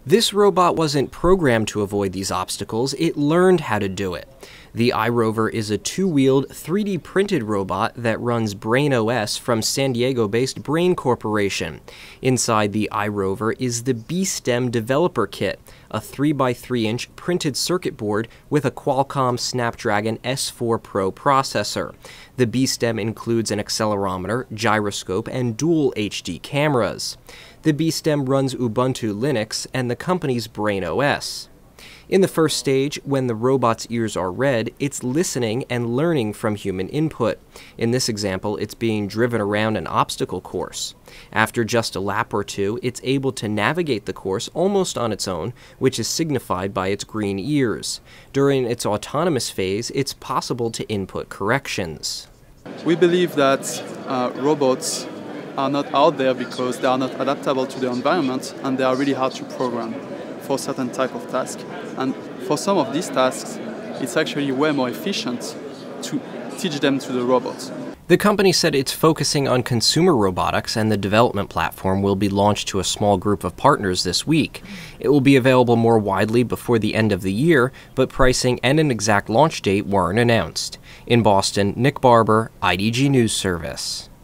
This robot wasn't programmed to avoid these obstacles, it learned how to do it. The iRover is a two-wheeled, 3D printed robot that runs BrainOS from San Diego-based Brain Corporation. Inside the iRover is the B-STEM Developer Kit, a 3x3-inch printed circuit board with a Qualcomm Snapdragon S4 Pro processor. The B-STEM includes an accelerometer, gyroscope, and dual HD cameras. The B-STEM runs Ubuntu Linux and the company's BrainOS. In the first stage, when the robot's ears are red, it's listening and learning from human input. In this example, it's being driven around an obstacle course. After just a lap or two, it's able to navigate the course almost on its own, which is signified by its green ears. During its autonomous phase, it's possible to input corrections. We believe that robots are not out there because they are not adaptable to the environment and they are really hard to program for certain type of task. And for some of these tasks, it's actually way more efficient to teach them to the robots. The company said it's focusing on consumer robotics, and the development platform will be launched to a small group of partners this week. It will be available more widely before the end of the year, but pricing and an exact launch date weren't announced. In Boston, Nick Barber, IDG News Service.